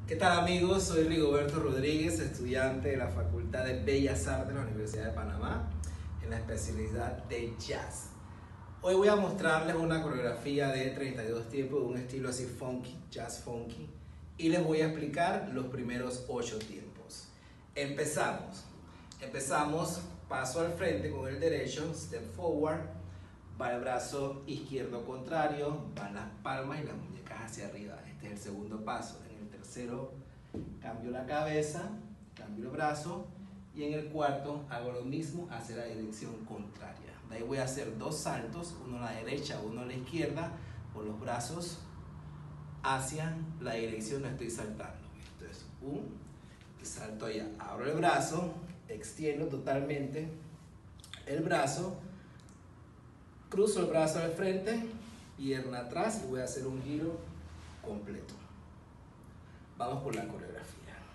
¿Qué tal amigos? Soy Rigoberto Rodríguez, estudiante de la Facultad de Bellas Artes de la Universidad de Panamá en la especialidad de jazz. Hoy voy a mostrarles una coreografía de 32 tiempos de un estilo así funky, jazz funky, y les voy a explicar los primeros 8 tiempos. Empezamos paso al frente con el derecho, step forward, va el brazo izquierdo contrario, van las palmas y las muñecas hacia arriba. Este es el segundo paso. En el tercero cambio la cabeza, cambio el brazo, y en el cuarto hago lo mismo hacia la dirección contraria. De ahí voy a hacer 2 saltos, uno a la derecha, uno a la izquierda, con los brazos hacia la dirección donde estoy saltando. Entonces, y salto allá. Abro el brazo, extiendo totalmente el brazo, cruzo el brazo al frente, pierna atrás y voy a hacer un giro completo. Vamos por la coreografía.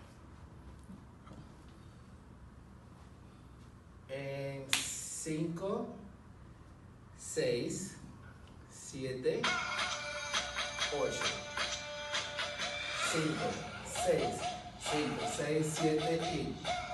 En 5, 6, 7, 8. 5, 6, 7 y